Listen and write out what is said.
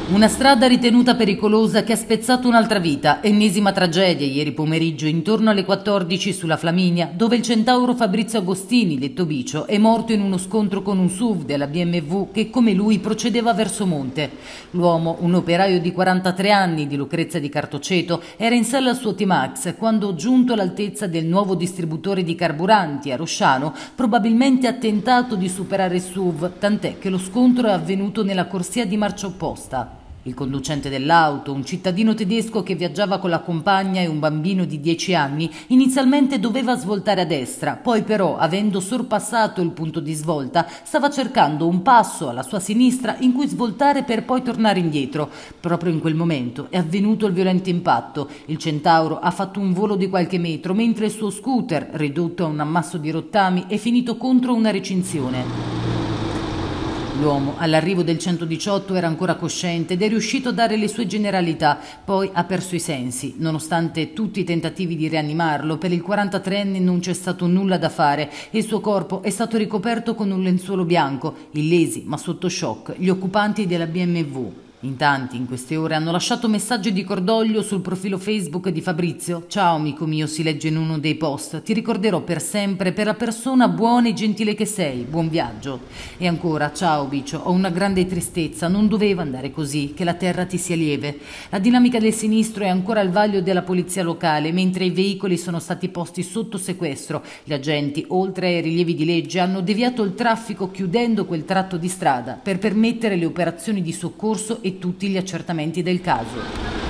Una strada ritenuta pericolosa che ha spezzato un'altra vita, ennesima tragedia ieri pomeriggio intorno alle 14 sulla Flaminia, dove il centauro Fabrizio Agostini, detto Bicio, è morto in uno scontro con un SUV della BMW che come lui procedeva verso monte. L'uomo, un operaio di 43 anni di Lucrezia di Cartoceto, era in sella al suo T-Max quando, giunto all'altezza del nuovo distributore di carburanti a Rosciano, probabilmente ha tentato di superare il SUV, tant'è che lo scontro è avvenuto nella corsia di marcia opposta. Il conducente dell'auto, un cittadino tedesco che viaggiava con la compagna e un bambino di 10 anni, inizialmente doveva svoltare a destra, poi però, avendo sorpassato il punto di svolta, stava cercando un passo alla sua sinistra in cui svoltare per poi tornare indietro. Proprio in quel momento è avvenuto il violento impatto. Il centauro ha fatto un volo di qualche metro, mentre il suo scooter, ridotto a un ammasso di rottami, è finito contro una recinzione. L'uomo, all'arrivo del 118, era ancora cosciente ed è riuscito a dare le sue generalità, poi ha perso i sensi. Nonostante tutti i tentativi di rianimarlo, per il 43enne non c'è stato nulla da fare e il suo corpo è stato ricoperto con un lenzuolo bianco. Illesi, ma sotto shock, gli occupanti della BMW. In tanti in queste ore hanno lasciato messaggi di cordoglio sul profilo Facebook di Fabrizio. Ciao amico mio, si legge in uno dei post, ti ricorderò per sempre per la persona buona e gentile che sei, buon viaggio. E ancora, ciao Bicio, ho una grande tristezza, non doveva andare così, che la terra ti sia lieve. La dinamica del sinistro è ancora al vaglio della polizia locale, mentre i veicoli sono stati posti sotto sequestro. Gli agenti, oltre ai rilievi di legge, hanno deviato il traffico chiudendo quel tratto di strada per permettere le operazioni di soccorso e tutti gli accertamenti del caso.